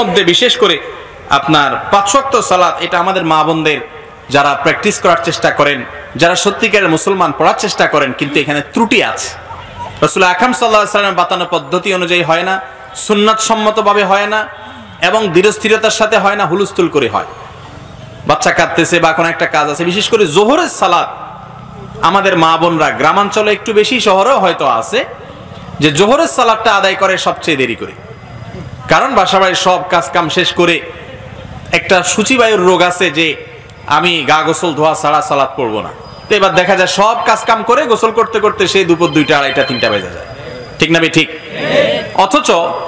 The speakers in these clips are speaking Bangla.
মধ্যে বিশেষ করে আপনার 5 ওয়াক্ত সালাত, এটা আমাদের মা বোনদের যারা প্র্যাকটিস করার চেষ্টা করেন, যারা সত্যিকারের মুসলমান পড়ার চেষ্টা করেন, কিন্তু এখানে ত্রুটি আছে। রাসূল আকরাম সাল্লাল্লাহু আলাইহি ওয়াসাল্লামের বাতানো পদ্ধতি অনুযায়ী হয় না, সুন্নাত সম্মতভাবে হয় না, এবং দৃঢ়স্থিরতার সাথে হয় না, হুলস্থুল করে হয়। বাচ্চা কাঁদতেছে বা কোনো একটা কাজ আছে, বিশেষ করে জোহরের সালাত আমাদের মা বোনরা গ্রামাঞ্চলে একটু বেশি, শহরেও হয়তো আছে, যে জোহরের সালাতটা আদায় করে সবচেয়ে দেরি করে। কারণ বাসাবাড়ির সব কাজ কাম শেষ করে একটা সূচিবায়ুর রোগ আছে যে আমি গা গোসল ধোয়া ছাড়া সালাত পড়বো না। তো এবার দেখা যায় সব কাজ কাম করে গোসল করতে করতে সেই দুপুর 2টা, 2:30, 3টা বেজে যায়। ঠিক না ঠিক? অথচ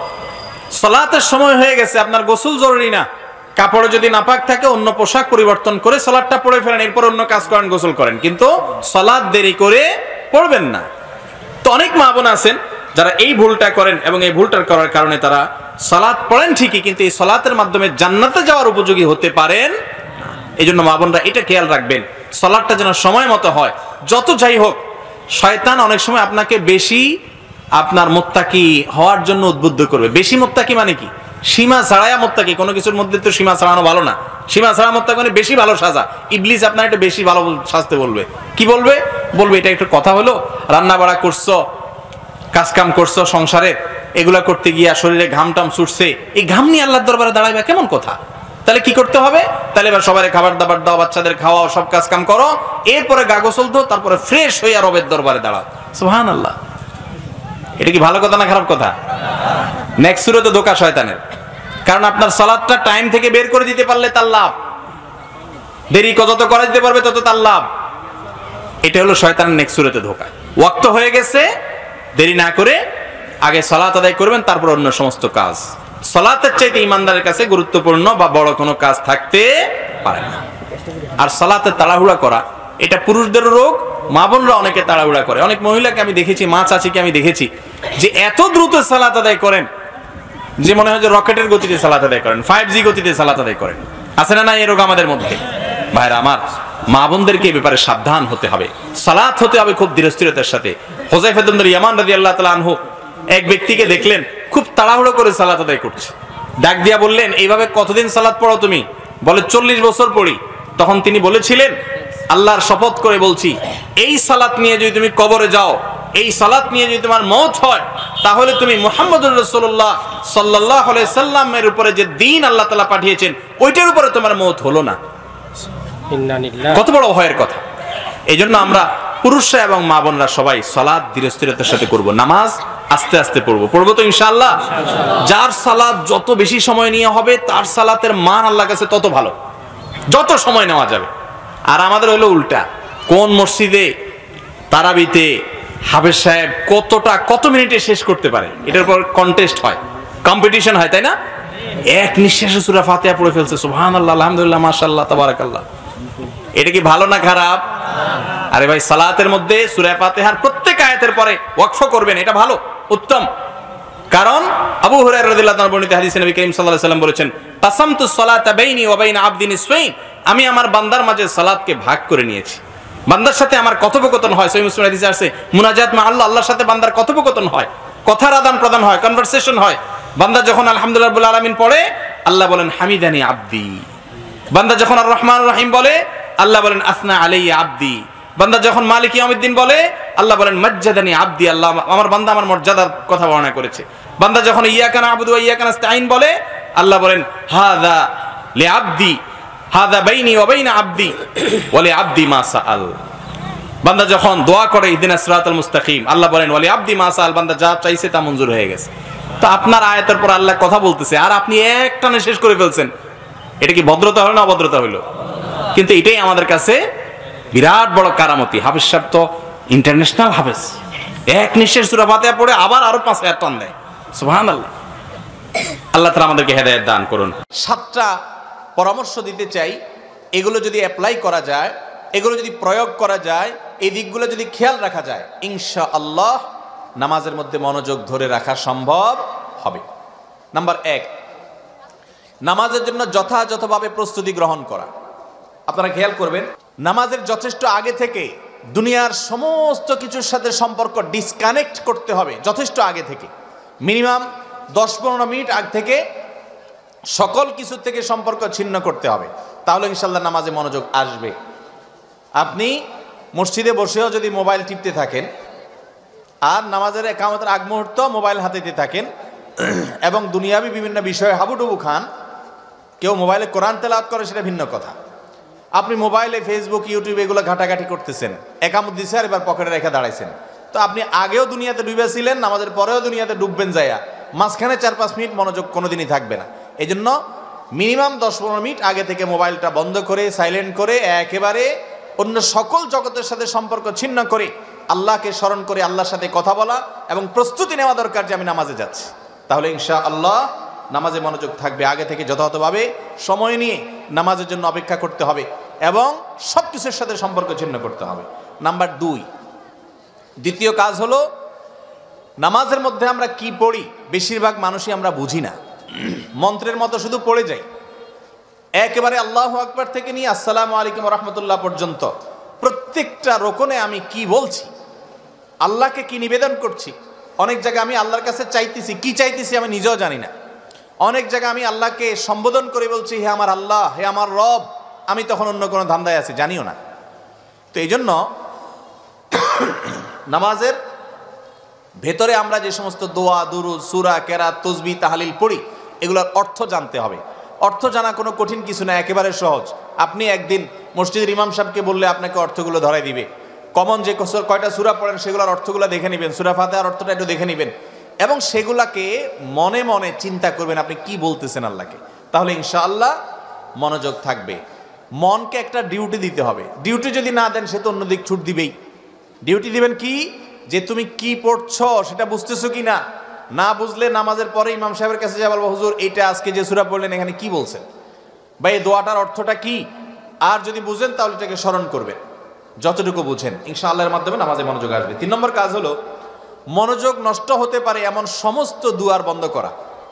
সালাতের সময় হয়ে গেছে, আপনার গোসল জরুরি না, কাপড়ে যদি নাপাক থাকে অন্য পোশাক পরিবর্তন করে সালাতটা পড়ে ফেলেন, এরপর অন্য কাজ করেন, গোসল করেন, কিন্তু সালাত দেরি করে পড়বেন না। তো অনেক মা বোন আছেন যারা এই ভুলটা করেন, এবং এই ভুলটা করার কারণে তারা সালাত পড়েন ঠিকই, কিন্তু এই সালাতের মাধ্যমে জান্নাতে যাওয়ার উপযোগী হতে পারেন না। এই জন্য মা বোনরা এটা খেয়াল রাখবেন, সালাতটা যেন সময় মতো হয়। যত যাই হোক, শয়তান অনেক সময় আপনাকে বেশি আপনার মুত্তাকি হওয়ার জন্য উদ্বুদ্ধ করবে। বেশি মুত্তাকি মানে কি? সীমা ছাড়ায়া মুত্তাকি। কোনো কিছুর মধ্যে তো সীমা ছাড়ানো ভালো না। সীমা ছাড়া মুত্তাকি মানে বেশি ভালো সাজা। ইবলিস আপনার একটা বেশি ভালো সাজতে বলবে। কি বলবে? বলবে এটা একটু কথা হলো, রান্না বাড়া করছো, কাজ কাম করছো সংসারে, এগুলা করতে গিয়া শরীরে ঘাম টাম ছুটছে, এই ঘাম নিয়ে আল্লাহর দরবারে দাঁড়াইবা, কেমন কথা? তাহলে কি করতে হবে? তাহলে এবার সবাই খাবার দাবার দাও, বাচ্চাদের খাওয়াও, সব কাজ কাম করো, এরপরে গা গোসল দাও, তারপরে ফ্রেশ হইয়া রবের দরবারে দাঁড়াও। সুবহানাল্লাহ। এটা কি ভালো কথা না খারাপ কথা? নেক্সট সুরতে ধোঁকা শয়তানের। কারণ আপনার সালাতটা টাইম থেকে বের করে দিতে পারলে তার লাভ, দেরি যত করা দিতে পারবে তত তার লাভ। এটা হলো শয়তানের নেক্সট সুরতে ধোঁকা। ওয়াক্ত হয়ে গেছে, দেরি না করে আগে সালাত আদায় করবেন, তারপর অন্য সমস্ত কাজ। সালাতের চাইতে ইমানদারের কাছে গুরুত্বপূর্ণ বা বড় কোনো কাজ থাকতে পারে না। আর সালাতে তাড়াহুড়া করা এটা পুরুষদের রোগ, মা বোনরা অনেকে তাড়াহুড়া করে। অনেক মহিলাকে আমি দেখেছি, মা চাচিকে আমি দেখেছি যে এত দ্রুত সালাত আদায় করেন যে মনে হয় যে রকেটের গতিতে সালাত আদায় করেন, 5G গতিতে সালাত আদায় করেন। আছে না এই রোগ আমাদের মধ্যে? ভাইরা আমার, মা বোনদেরকে এই ব্যাপারে সাবধান হতে হবে, সালাত হতে হবে খুব ধীরস্থিরতার সাথে। হুযায়ফা ইবনে ইয়ামান রাদিয়াল্লাহু তাআলা আনহু এক ব্যক্তিকে দেখলেন খুব তাড়াহুড়ো করে সালাত আদায় করছে। ডাক দিয়া বললেন, এইভাবে কতদিন সালাত পড়ো তুমি? বলে 40 বছর পড়ি। তখন তিনি বলেছিলেন, আল্লাহর শপথ করে বলছি, এই সালাত নিয়ে যদি তুমি কবরে যাও, এই সালাত নিয়ে যদি তোমার মওত হয়, তাহলে তুমি মুহাম্মদুর রাসূলুল্লাহ সাল্লাল্লাহু আলাইহি সাল্লামের উপরে যে দ্বীন আল্লাহ তাআলা পাঠিয়েছেন ওইটার উপরে তোমার মওত হলো না। কত বড় ভয়ের কথা! এই জন্য আমরা পুরুষরা এবং মা বোনরা সবাই সালাত ধীরস্থিরতার সাথে করব, নামাজ আস্তে আস্তে পড়বো তো ইনশাআল্লাহ। যার সালাত যত বেশি সময় নিয়ে হবে তার সালাতের মান আল্লাহর কাছে তত ভালো, যত সময় নেওয়া যাবে। আর আমাদের হলো উল্টা, কোন মসজিদে তারাবিতে হাফেজ সাহেব কত মিনিটে শেষ করতে পারে, এটার উপর কন্টেস্ট হয়, কম্পিটিশন হয়, তাই না? এক নিঃশ্বাসে সূরা ফাতিহা পড়ে ফেলছে, সুবহানাল্লাহ, আলহামদুলিল্লাহ, মাশাআল্লাহ, তাবারাকাল্লাহ। এটা কি ভালো না খারাপ? আরে ভাই, সালাতের মধ্যে সূরা ফাতিহার প্রত্যেক আয়াতের পরে ওয়াকফ করবেন, এটা ভালো, উত্তম। কারণ আবু হুরায়রা রাদিয়াল্লাহু তাআলা বর্ণিত হাদিসে নবী করিম সাল্লাল্লাহু আলাইহি ওয়াসাল্লাম বলেছেন, তাসামতু সালাতা বাইনি ওয়া বাইনা আবদি নিসফাইন, আমি আমার বান্দার মাঝে সালাতকে ভাগ করে নিয়েছি। বান্দার সাথে আমার কথোপকথন হয়, সহিহ মুসলিম হাদিসে আছে, মুনাজাত মা আল্লাহ, আল্লাহর সাথে বান্দার কথোপকথন হয়, কথার আদান প্রদান হয়, কনভারসেশন হয়। বান্দা যখন আলহামদুলিল্লাহ রাব্বুল আলামিন পড়ে, আল্লাহ বলেন হামিদানি আবদি। বান্দা যখন আর রহমানুর রহিম বলে, আল্লাহ বলেন আসনা আলাইয়া আবদি। বান্দা যখন মালিক ইয়াউমিদ্দিন বলে, আল্লাহ বলেন মাজ্জাদানি আবদি, আল্লাহ আমার বান্দা আমার মর্যাদার কথা বর্ণনা করেছে। বান্দা যখন ইয়াকা না'বুদু ওয়া ইয়াকা নাস্তাঈন বলে, আল্লাহ বলেন হাযা লিআবদি, হাযা বাইনি ওয়া বাইনা আবদি ওয়া লিআবদি মা সাআল। বান্দা যখন দোয়া করে ইহদিনাস সিরাতাল মুস্তাকিম, আল্লাহ বলেন ওয়া লিআবদি মা সাআল, বান্দা যা চাইছে তা মঞ্জুর হয়ে গেছে। তো আপনার আয়াতের পর আল্লাহ কথা বলতেছে আর আপনি একটানে শেষ করে ফেলছেন, এটা কি ভদ্রতা হলো না অভদ্রতা হলো? কিন্তু এটাই আমাদের কাছে বিরাট বড় কারামতি। হাফেজ সাহেব তো ইন্টারন্যাশনাল হাফেজ, এক নিঃশ্বাস সূরা ফাতিহা পড়ে আবার আরো 5 আয়াত টান দেয়। সুবহানাল্লাহ। আল্লাহ তাআলা আমাদেরকে হেদায়েত দান করুন। 7টা পরামর্শ দিতে চাই, এগুলো যদি অ্যাপ্লাই করা যায়, এগুলো যদি প্রয়োগ করা যায়, এই দিকগুলো যদি খেয়াল রাখা যায়, ইনশাআল্লাহ নামাজের মধ্যে মনোযোগ ধরে রাখা সম্ভব হবে। নাম্বার 1, নামাজের জন্য যথাযথভাবে প্রস্তুতি গ্রহণ করা। আপনারা খেয়াল করবেন, নামাজের যথেষ্ট আগে থেকে দুনিয়ার সমস্ত কিছুর সাথে সম্পর্ক ডিসকানেক্ট করতে হবে, যথেষ্ট আগে থেকে, মিনিমাম 10-15 মিনিট আগ থেকে সকল কিছু থেকে সম্পর্ক ছিন্ন করতে হবে, তাহলে ইনশাআল্লাহ নামাজে মনোযোগ আসবে। আপনি মসজিদে বসেও যদি মোবাইল টিপতে থাকেন আর নামাজের একামতের আগ মুহূর্ত মোবাইল হাতে থাকেন এবং দুনিয়াবি বিভিন্ন বিষয়ে হাবুডুবু খান, কেউ মোবাইলে কোরআন তেলাওয়াত করে সেটা ভিন্ন কথা। আপনি মোবাইলে ফেসবুক ইউটিউব এগুলো ঘাটাঘাটি করতেছেন, একামত দিছে আর এবার পকেটে রেখে দাঁড়াইছেন, তো আপনি আগেও দুনিয়াতে ডুবেছিলেন, নামাজের পরেও দুনিয়াতে ডুববেন যাইয়া, মাঝখানে 4-5 মিনিট মনোযোগ কোনোদিনই থাকবে না। এই জন্য মিনিমাম 10-15 মিনিট আগে থেকে মোবাইলটা বন্ধ করে সাইলেন্ট করে একেবারে অন্য সকল জগতের সাথে সম্পর্ক ছিন্ন করে আল্লাহকে স্মরণ করে আল্লাহর সাথে কথা বলা এবং প্রস্তুতি নেওয়া দরকার যে আমি নামাজে যাচ্ছি, তাহলে ইনশাআল্লাহ নামাজে মনোযোগ থাকবে। আগে থেকে যথাযথভাবে সময় নিয়ে নামাজের জন্য অপেক্ষা করতে হবে এবং সব কিছুর সাথে সম্পর্ক ছিন্ন করতে হবে। নাম্বার 2, দ্বিতীয় কাজ হলো নামাজের মধ্যে আমরা কি পড়ি বেশিরভাগ মানুষই আমরা বুঝি না, মন্ত্রের মতো শুধু পড়ে যাই। একেবারে আল্লাহু আকবার থেকে নিয়ে আসসালামু আলাইকুম ওয়া রাহমাতুল্লাহ পর্যন্ত প্রত্যেকটা রোকনে আমি কি বলছি, আল্লাহকে কি নিবেদন করছি, অনেক জায়গায় আমি আল্লাহর কাছে চাইতেছি, কি চাইতেছি আমি নিজেও জানি না। অনেক জায়গায় আমি আল্লাহকে সম্বোধন করে বলছি হে আমার আল্লাহ, হে আমার রব, আমি তখন অন্য কোনো ধান্দায় আছি, জানিও না। তো এই জন্য নামাজের ভেতরে আমরা যে সমস্ত দোয়া, দুরুদ, সূরা, কেরাত, তাসবিহ, তাহলিল পড়ি এগুলোর অর্থ জানতে হবে। অর্থ জানা কোনো কঠিন কিছু না, একেবারে সহজ। আপনি একদিন মসজিদের ইমাম সাহেবকে বললে আপনাকে অর্থগুলো ধরাই দিবে। কমন যে কয়টা সূরা পড়েন সেগুলোর অর্থগুলো দেখে নেবেন, সূরা ফাতিহার অর্থটা একটু দেখে নেবেন এবং সেগুলাকে মনে মনে চিন্তা করবেন আপনি কি বলতেছেন আল্লাহকে, তাহলে ইনশাআল্লাহ মনোযোগ থাকবে। মনকে একটা ডিউটি দিতে হবে, ডিউটি যদি না দেন সে তো অন্যদিক ছুট দিবেই। ডিউটি দিবেন কি, যে তুমি কি পড়ছো সেটা বুঝতেছো কি না, না বুঝলে নামাজের পরে ইমাম সাহেবের কাছে যা বলবো হুজুর এইটা আজকে যে সূরা পড়লেন এখানে কি বলছেন বা এই দোয়াটার অর্থটা কি, আর যদি বুঝেন তাহলে এটাকে স্মরণ করবেন যতটুকু বুঝেন, ইনশাআল্লাহর মাধ্যমে নামাজে মনোযোগ আসবে। 3 নম্বর কাজ হলো মনোযোগ নষ্ট হতে পারে এমন সমস্ত দুয়ার বন্ধ করা।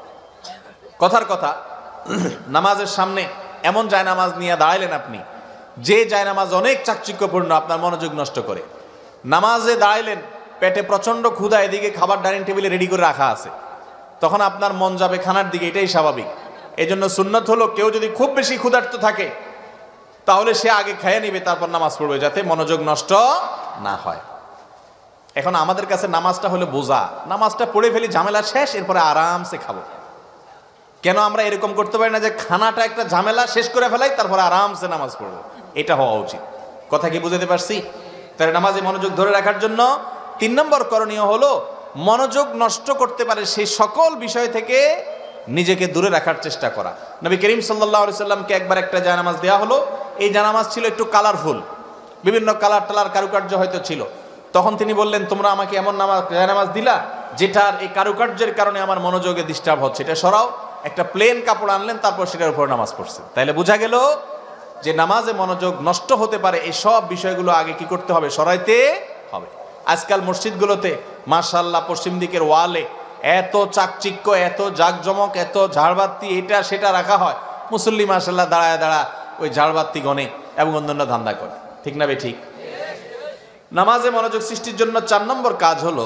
কথার কথা, নামাজের সামনে এমন জায়নামাজ নিয়ে দাঁড়াইলেন আপনি যে জায়নামাজ অনেক চাকচিক্যপূর্ণ, আপনার মনোযোগ নষ্ট করে। নামাজে দাঁড়াইলেন, পেটে প্রচণ্ড ক্ষুধা, এদিকে খাবার ডাইনিং টেবিলে রেডি করে রাখা আছে, তখন আপনার মন যাবে খানার দিকে, এটাই স্বাভাবিক। এই জন্য সুন্নত হলো কেউ যদি খুব বেশি ক্ষুধার্ত থাকে তাহলে সে আগে খেয়ে নিবে, তারপর নামাজ পড়বে, যাতে মনোযোগ নষ্ট না হয়। এখন আমাদের কাছে নামাজটা হলো বোঝা, নামাজটা পড়ে ফেলি, ঝামেলা শেষ, এরপরে আরামসে খাবো। কেন আমরা এরকম করতে পারি না যে খানাটা একটা ঝামেলা শেষ করে ফেলাই তারপরে আরামসে নামাজ পড়বো? এটা হওয়া উচিত। কথা কি বুঝতে পারছি? তাহলে নামাজে মনোযোগ ধরে রাখার জন্য 3 নম্বর করণীয় হলো মনোযোগ নষ্ট করতে পারে সেই সকল বিষয় থেকে নিজেকে দূরে রাখার চেষ্টা করা। নবী করিম সাল্লাল্লাহু আলাইহি সাল্লামকে একবার একটা জায়নামাজ দেওয়া হলো, এই জায়নামাজ ছিল একটু কালারফুল, বিভিন্ন কালার টালার কারুকার্য হয়তো ছিল। তখন তিনি বললেন তোমরা আমাকে এমন জায়নামাজ দিলা যেটার এই কারুকার্যের কারণে আমার মনোযোগে ডিস্টার্ব হচ্ছে, এটা সরাও। একটা প্লেন কাপড় আনলেন, তারপর সেটার উপর নামাজ পড়ছে। তাইলে বোঝা গেল যে নামাজে মনোযোগ নষ্ট হতে পারে, এই সব বিষয়গুলো আগে কি করতে হবে, সরাইতে হবে। আজকাল মসজিদগুলোতে মাশাআল্লাহ পশ্চিম দিকের ওয়ালে এত চাকচিক্য, এত জাকজমক, এত ঝাড়বাতি, এটা সেটা রাখা হয়, মুসল্লি মাশাআল্লাহ দাঁড়ায় ওই ঝাড়বাতি গনে এবং অন্যান্য ধান্দা করে। ঠিক না বে ঠিক? নামাজে মনোযোগ সৃষ্টির জন্য 4 নম্বর কাজ হলো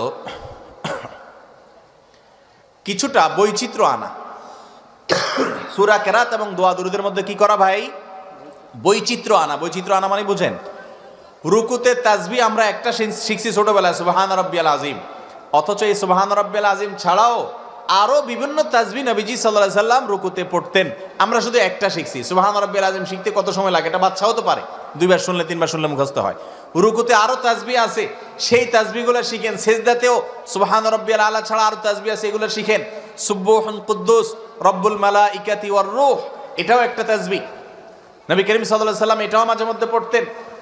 কিছুটা বৈচিত্র্য আনা। সূরা কেরাত এবং দোয়া দুরুদের মধ্যে কি করা ভাই? বৈচিত্র্য আনা। বৈচিত্র্য আনা মানে বুঝেন, রুকুতে তাসবিহ আমরা একটা শিখছি ছোটবেলায়, সুবহান রাব্বিয়াল আযীম, অথচ এই সুবহান রাব্বিয়াল আযীম ছাড়াও আরো বিভিন্ন তাসবিহ নবীজি সাল্লাল্লাহু আলাইহি সাল্লাম রুকুতে পড়তেন, আমরা শুধু একটা শিখছি। সুবহান রাব্বিয়াল আযীম শিখতে কত সময় লাগে? এটা বাচ্চাও তো পারে, 2 বার শুনলে 3 বার শুনলে মুখস্থ হয়। রুকুতে আরো তাসবিহ আছে, সেই তাসবিহগুলো শিখেন। সেজদাতেও সুবহান রাব্বিয়াল আলা ছাড়া আরো তাসবিহ আছে, এগুলো শিখেন। সুবহুন কুদ্দুস রব্বুল মালাইকাতি ওয়ার রূহ, এটাও একটা তাসবিহ। নবী করিম সাল্লাল্লাহু আলাইহি সাল্লাম এটাও মাঝে মধ্যে পড়তেন,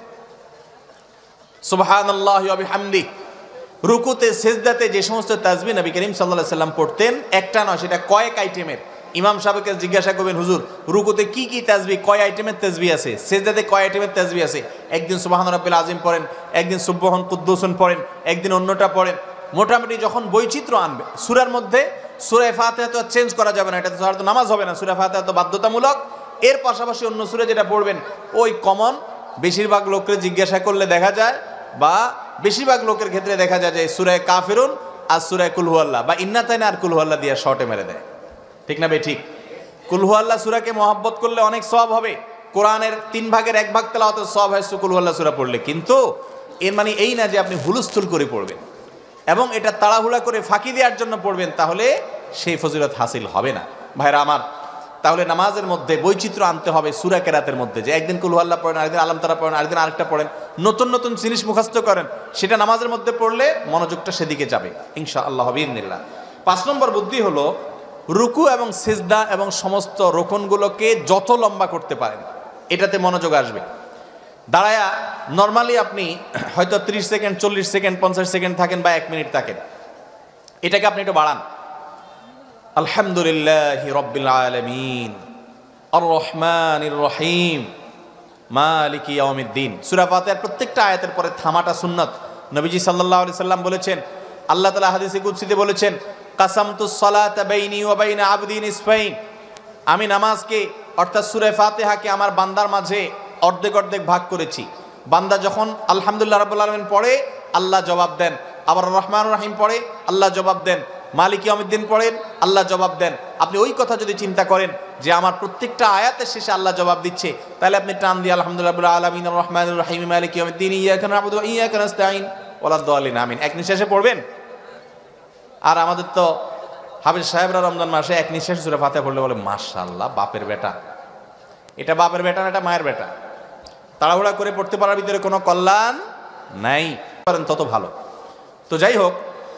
সুবহানাল্লাহি ওয়া বিহামদিহি। রুকুতে সেজদাতে যে সমস্ত তাসবিহ নবী করিম সাল্লাল্লাহু আলাইহি সাল্লাম পড়তেন, একটা নয়, সেটা কয়েক আইটেমের। ইমাম সাহেবকে জিজ্ঞাসা করবেন হুজুর রুকুতে কি কি তাসবিহ, কয় আইটেমের তাসবিহ আছে, সেজদাতে কয় আইটেমের তাসবিহ আছে? একদিন সুবহান রাব্বিল আযীম পড়েন, একদিন সুবহান কুদ্দুসুন পড়েন, একদিন অন্যটা পড়েন। মোটামুটি যখন বৈচিত্র্য আনবে সূরার মধ্যে, সূরা ফাতিহা তো চেঞ্জ করা যাবে না, এটা তো আর তো নামাজ হবে না, সূরা ফাতিহা তো বাধ্যতামূলক। এর পাশাপাশি অন্য সূরা যেটা পড়বেন ওই কমন, বেশিরভাগ লোককে জিজ্ঞাসা করলে দেখা যায় বা বেশিরভাগ লোকের ক্ষেত্রে দেখা যায় যে সূরা কাফিরুন আর সূরা কুল হুয়াল্লাহ বা ইন্নাতাইনা আর কুল হুয়াল্লাহ দিয়ে শর্টে মেরে দেয়। ঠিক না ভাই? ঠিক। কুল হুয়াল্লাহ সূরাকে মহব্বত করলে অনেক সওয়াব হবে। কোরআনের 3 ভাগের 1 ভাগ তেলাওয়াতের সওয়াব হয় কুল হুয়াল্লাহ সূরা পড়লে। কিন্তু এর মানে এই না যে আপনি হুলস্থুল করে পড়বেন এবং এটা তাড়াহুড়া করে ফাঁকি দেওয়ার জন্য পড়বেন, তাহলে সেই ফজিলত হাসিল হবে না। ভাইরা আমার, তাহলে নামাজের মধ্যে বৈচিত্র্য আনতে হবে সূরা কেরাতের মধ্যে, যে একদিন কুল হুয়াল্লাহ পড়েন, আরেকদিন আলম তারা পড়েন, আরেকদিন আরেকটা পড়েন, নতুন নতুন জিনিস মুখস্থ করেন, সেটা নামাজের মধ্যে পড়লে মনোযোগটা সেদিকে যাবে ইনশাআল্লাহ বিইذنিল্লাহ। 5 নম্বর বুদ্ধি হলো রুকু এবং সিজদা এবং সমস্ত রোকনগুলোকে যত লম্বা করতে পারেন এটাতে মনোযোগ আসবে। দাঁড়ায়া নর্মালি আপনি হয়তো 30 সেকেন্ড, 40 সেকেন্ড, 50 সেকেন্ড থাকেন বা 1 মিনিট থাকেন, এটাকে আপনি একটু বাড়ান। আলহামদুলিল্লাহি রাব্বিল আলামিন আর রহমানির রহিম মালিকি ইয়াউমিদ্দিন। সূরা ফাতিহার প্রত্যেকটা আয়াতের পরে থামাটা সুন্নাত। নবীজি সাল্লাল্লাহু আলাইহি সাল্লাম বলেছেন, আল্লাহ তাআলা হাদিসে কুদসিতে বলেছেন, কাসামতুস সালাতা বাইনি ওয়া বাইনা আবদি নিসফাইন, আমি নামাজকে অর্থাৎ সূরা ফাতিহাকে আমার বান্দার মাঝে অর্ধেক অর্ধেক ভাগ করেছি। বান্দা যখন আলহামদুলিল্লাহ রাব্বুল আলামিন পড়ে আল্লাহ জবাব দেন, আবার রহমানুর রহিম পড়ে আল্লাহ জবাব দেন, মালিক ইয়াউমিদ্দিন পড়েন আল্লাহ জবাব দেন। আপনি ওই কথা যদি চিন্তা করেন যে আমার প্রত্যেকটা আয়াতের শেষে আল্লাহ জবাব দিচ্ছে, তাহলে আপনি টান দিয়ে আলহামদুলিল্লাহ রাব্বুল আলামিন আর রহমানুর রহিম মালিক ইয়াউমিদ্দিন ইয়াকা না'বুদু ওয়া ইয়াকা নাস্তাঈন ওয়ালাদ দাল্লিন আমিন এক নিঃশ্বাসে পড়বেন। আর আমাদের তো হাফেজ সাহেবরা রমজান মাসে এক নিঃশ্বাসে সূরা ফাতিহা পড়লে বলে মাশাআল্লাহ বাপের বেটা। এটা বাপের বেটা না, এটা মায়ের বেটা। তাড়াহুড়া করে পড়তে পারার ভিতরে কোনো কল্যাণ নাই, পারেন তত ভালো। তো যাই হোক,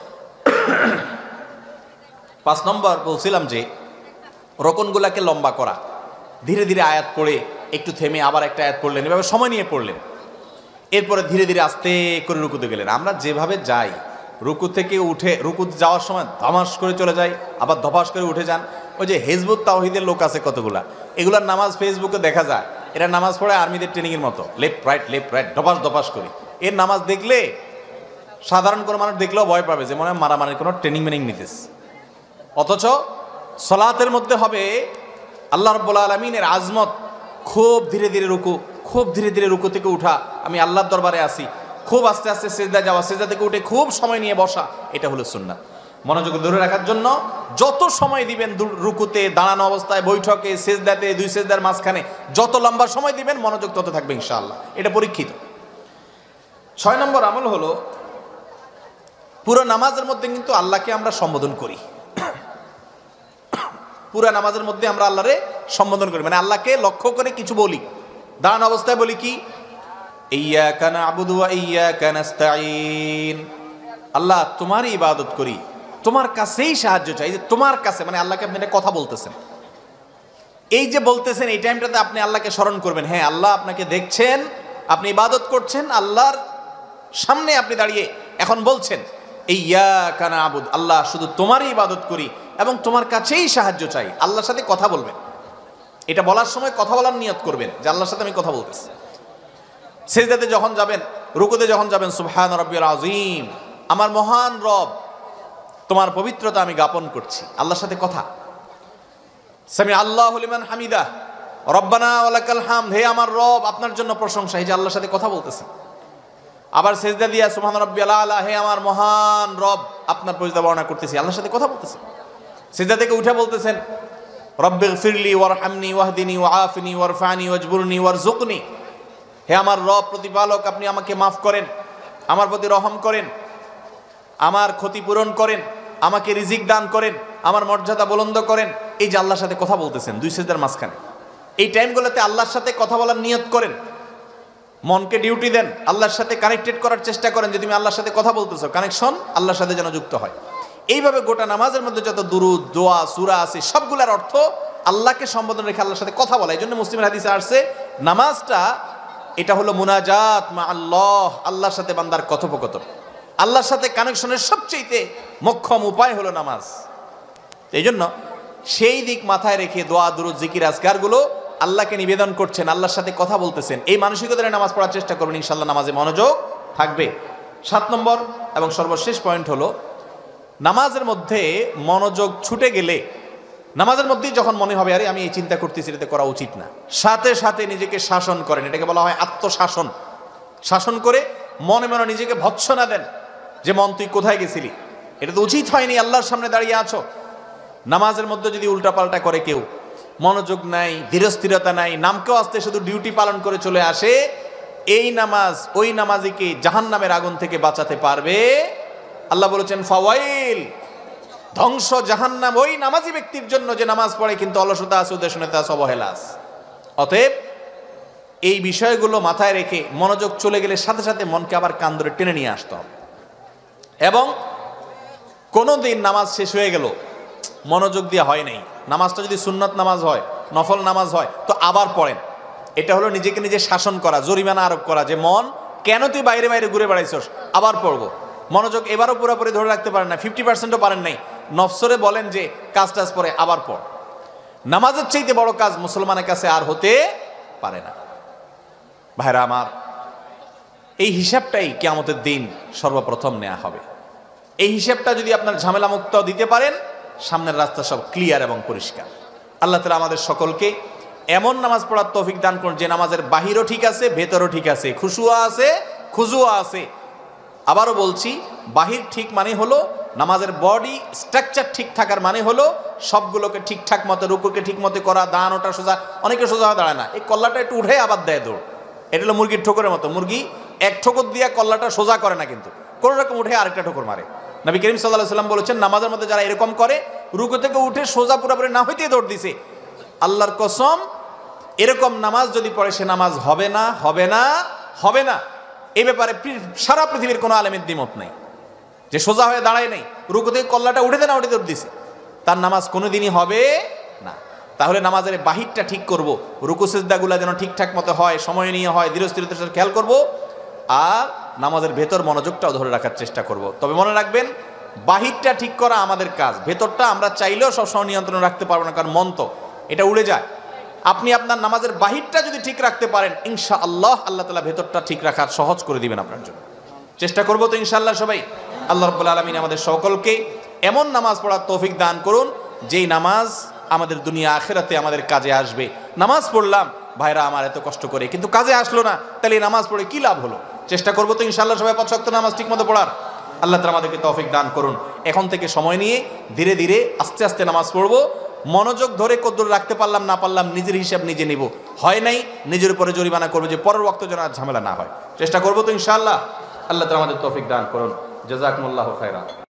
5 নম্বর বলছিলাম যে রোকনগুলাকে লম্বা করা, ধীরে ধীরে আয়াত পড়ে একটু থেমে আবার একটা আয়াত পড়লেন, এভাবে সময় নিয়ে পড়লেন, এরপরে ধীরে ধীরে আস্তে করে রুকুতে গেলেন। আমরা যেভাবে যাই, রুকু থেকে উঠে রুকুতে যাওয়ার সময় ধমাস করে চলে যাই, আবার ধপাস করে উঠে যান। ওই যে হিজবুত তাওহীদের লোক আছে কতগুলা, এগুলার নামাজ ফেসবুকে দেখা যায়, এরা নামাজ পড়ে আর্মিদের ট্রেনিংয়ের মতো, লেফট রাইট ধপাস ধপাস করে। এর নামাজ দেখলে সাধারণ কোনো মানুষ দেখলেও ভয় পাবে যে মনে হয় মারামারির কোনো ট্রেনিং নিতেছে। অথচ সালাতের মধ্যে হবে আল্লাহ রাব্বুল আলামিনের আজমত, খুব ধীরে ধীরে রুকু, খুব ধীরে ধীরে রুকু থেকে উঠা, আমি আল্লাহর দরবারে আসি, খুব আস্তে আস্তে সিজদা যাওয়া, সিজদা থেকে উঠে খুব সময় নিয়ে বসা, এটা হলো সুন্নাত। মনোযোগ ধরে রাখার জন্য যত সময় দিবেন রুকুতে, দাঁড়ানো অবস্থায়, বৈঠকে, সিজদাতে, 2 সিজদার মাঝখানে যত লম্বা সময় দিবেন মনোযোগ তত থাকবে ইনশাআল্লাহ, এটা পরীক্ষিত। 6 নম্বর আমল হলো পুরো নামাজের মধ্যে কিন্তু আল্লাহকে আমরা সম্বোধন করি। পুরো নামাজের মধ্যে আমরা আল্লাহরে সম্বোধন করি, মানে আল্লাহকে লক্ষ্য করে কিছু বলি। দাঁড়ানো অবস্থায় বলি কি, ইয়্যাকা না'বুদু ওয়া ইয়্যাকা নাস্তাঈন, আল্লাহ তোমারই ইবাদত করি, তোমার কাছেই সাহায্য চাই। যে তোমার কাছে মানে আল্লাহকে আপনি একটা কথা বলতেছেন, এই যে বলতেছেন এই টাইমটাতে আপনি আল্লাহকে স্মরণ করবেন। হ্যাঁ, আল্লাহ আপনাকে দেখছেন, আপনি ইবাদত করছেন, আল্লাহর সামনে আপনি দাঁড়িয়ে এখন বলছেন ইয়্যাকা না'বুদু, আল্লাহ শুধু তোমারই ইবাদত করি এবং তোমার কাছেই সাহায্য চাই। আল্লাহর সাথে কথা বলবেন, এটা বলার সময় কথা বলার নিয়ত করবেন যে আল্লাহর সাথে আমি কথা বলতেছি। সিজদাতে যখন যাবেন, রুকুতে যখন যাবেন, সুবহান রাব্বিয়াল আযীম, আমার মহান রব তোমার পবিত্রতা আমি জ্ঞাপন করছি, আল্লাহর সাথে কথা। সামি আল্লাহু লিমান হামিদা রব্বানা ওয়া লাকাল হামদ, হে আমার রব আপনার জন্য প্রশংসা, এই যে আল্লাহর সাথে কথা বলতেছেন। আবার সিজদা দিয়া সুবহান রাব্বিয়াল আলা, হে আমার মহান রব আপনার পরিচয় বর্ণনা করতেছি, আল্লাহর সাথে কথা বলতেছেন। সিজদা থেকে উঠে বলতেছেন রব্বিগফিরলি ওয়ারহামনি ওয়াহদিনি ওয়াআফিনি ওয়ারফানি ওয়াজবুরনি ওয়ারযুকনি, হে আমার রব প্রতিপালক আপনি আমাকে মাফ করেন, আমার প্রতি রহম করেন, আমার ক্ষতিপূরণ করেন, আমাকে রিজিক দান করেন, আমার মর্যাদা বুলন্দ করেন। এই যে আল্লাহর সাথে কথা বলতেছেন 2 সিজদার মাঝখানে, এই টাইমগুলোতে আল্লাহর সাথে কথা বলার নিয়ত করেন, মনকে ডিউটি দেন, আল্লাহর সাথে কানেক্টেড করার চেষ্টা করেন যে তুমি আল্লাহর সাথে কথা বলতেছো, কানেকশন আল্লাহর সাথে যেন যুক্ত হয়। এইভাবে গোটা নামাজের মধ্যে যত দুরুদ, দোয়া, সূরা আছে সবগুলোর অর্থ আল্লাহকে সম্বোধন রেখে আল্লাহর সাথে কথা বলা। এই জন্য মুসলিমের হাদিসে আসছে নামাজটা এটা হলো মুনাজাত মা আল্লাহ, আল্লাহর সাথে বান্দার কথোপকথন, আল্লাহর সাথে কানেকশনের সবচেয়ে মোক্ষম উপায় হলো নামাজ। এই জন্য সেই দিক মাথায় রেখে দোয়া, দুরুদ, জিকির, আজকারগুলো আল্লাহকে নিবেদন করছেন, আল্লাহর সাথে কথা বলতেছেন, এই মানসিকতায় নামাজ পড়ার চেষ্টা করবেন, ইনশাআল্লাহ নামাজে মনোযোগ থাকবে। 7 নম্বর এবং সর্বশেষ পয়েন্ট হলো নামাজের মধ্যে মনোযোগ ছুটে গেলে, নামাজের মধ্যেই যখন মনে হবে আরে আমি এই চিন্তা করতেছি, এটা করা উচিত না, সাথে সাথে নিজেকে শাসন করেন, এটাকে বলা হয় আত্মশাসন। শাসন করে মনে মনে নিজেকে ভৎসনা দেন যে মন তুই কোথায় গেছিলি, এটা তো উচিত হয়নি, আল্লাহর সামনে দাঁড়িয়ে আছো। নামাজের মধ্যে যদি উল্টাপাল্টা করে কেউ, মনোযোগ নাই, ধীরস্থিরতা নাই, নামকেও আসতে শুধু ডিউটি পালন করে চলে আসে, এই নামাজ ওই নামাজিকে জাহান্নামের আগুন থেকে বাঁচাতে পারবে। আল্লাহ বলেছেন ফাওয়াইল, ধ্বংস জাহান্নাম ওই নামাজি ব্যক্তির জন্য যে নামাজ পড়ে কিন্তু অলসতা আছে, উদ্দেশ্যনীয়তা আছে, অবহেলা আছে। অতএব এই বিষয়গুলো মাথায় রেখে মনোযোগ চলে গেলে সাথে সাথে মনকে আবার কান ধরে টেনে নিয়ে আসতে হবে। এবং কোনো দিন নামাজ শেষ হয়ে গেল, মনোযোগ দিয়ে হয় নাই, নামাজটা যদি সুন্নত নামাজ হয়, নফল নামাজ হয়, তো আবার পড়েন। এটা হলো নিজেকে নিজে শাসন করা, জরিমানা আরোপ করা, যে মন কেন তুই বাইরে বাইরে ঘুরে বেড়াইছস, আবার পড়বো। মনোযোগ এবারও পুরোপুরি ধরে রাখতে পারেন না, 50%ও পারেন নাই, নফসরে বলেন যে কাজ টাজ পরে আবার পড়। নামাজের চাইতে বড় কাজ মুসলমানের কাছে আর হতে পারে না। ভাইরা আমার, এই হিসাবটাই কিয়ামতের দিন সর্বপ্রথম নেওয়া হবে। এই হিসাবটা যদি আপনার ঝামেলা মুক্ত দিতে পারেন, সামনের রাস্তা সব ক্লিয়ার এবং পরিষ্কার। আল্লাহ তাআলা আমাদের সকলকে এমন নামাজ পড়ার তৌফিক দান করুন যে নামাজের বাহিরও ঠিক আছে, ভেতরও ঠিক আছে, খুশুয়া আছে, খুজুয়া আছে। আবারও বলছি, বাহির ঠিক মানে হলো নামাজের বডি স্ট্রাকচার ঠিক থাকার মানে হলো সবগুলোকে ঠিকঠাক মতো, রুকুকে ঠিক মতো করা, দান ওটা সোজা। অনেকে সোজা হয়ে দাঁড়ায় না, এই কল্লাটা একটু উঠে আবার দেয় দৌড়। এটা হলো মুরগির ঠোকরের মতো, মুরগি এক ঠোকর দিয়ে কল্লাটা সোজা করে না, কিন্তু কোন রকম উঠে আরেকটা ঠোকর মারে। নবী করিম সাল্লাল্লাহু আলাইহি ওয়াসাল্লাম বলেছেন, নামাজের মধ্যে যারা এরকম করে, রুকু থেকে উঠে সোজা পুরোপুরি না হইতে দৌড় দিছে, আল্লাহর কসম এরকম নামাজ যদি পড়ে সে নামাজ হবে না, হবে না, হবে না। এই ব্যাপারে সারা পৃথিবীর কোনো আলেমের দ্বিমত নাই যে সোজা হয়ে দাঁড়ায় নাই, রুকু থেকে কল্লাটা উঠে না উঠে দৌড় দিছে, তার নামাজ কোনোদিনই হবে না। তাহলে নামাজের বাহিরটা ঠিক করব, রুকু সিজদাগুলো যেন ঠিকঠাক মতো হয়, সময় নিয়ে হয়, ধীরস্থিরতার সাথে খেয়াল করব, আর নামাজের ভেতর মনোযোগটাও ধরে রাখার চেষ্টা করব। তবে মনে রাখবেন, বাহিরটা ঠিক করা আমাদের কাজ, ভেতরটা আমরা চাইলেও সবসময় নিয়ন্ত্রণ রাখতে পারবো না, কারণ মন তো এটা উড়ে যায়। আপনি আপনার নামাজের বাহিরটা যদি ঠিক রাখতে পারেন, ইনশাআল্লাহ আল্লাহ তাআলা ভেতরটা ঠিক রাখার সহজ করে দিবেন আপনার জন্য। চেষ্টা করবো তো ইনশাআল্লাহ সবাই। আল্লাহ রাব্বুল আলামিন আমাদের সকলকে এমন নামাজ পড়ার তৌফিক দান করুন যেই নামাজ আমাদের দুনিয়া আখিরাতে আমাদের কাজে আসবে। নামাজ পড়লাম ভাইরা আমার এত কষ্ট করে, কিন্তু কাজে আসলো না, তাহলে এই নামাজ পড়ে কি লাভ হলো? চেষ্টা করবো তো ইনশাআল্লাহ সবাই 5 ওয়াক্ত নামাজ ঠিক মতো পড়ার। আল্লাহ তাআলা আমাদেরকে তৌফিক দান করুন। এখন থেকে সময় নিয়ে ধীরে ধীরে আস্তে আস্তে নামাজ পড়বো। মনোযোগ ধরে কদ্দুর রাখতে পারলাম না পারলাম নিজের হিসাব নিজে নিব, হয় নাই নিজের উপরে জরিমানা করবো, যে পরের ওয়াক্ত যেন আর ঝামেলা না হয়। চেষ্টা করবো তো ইনশাআল্লাহ। আল্লাহ তাআলা আমাদের তৌফিক দান করুন। জাযাকুমুল্লাহু খায়রা।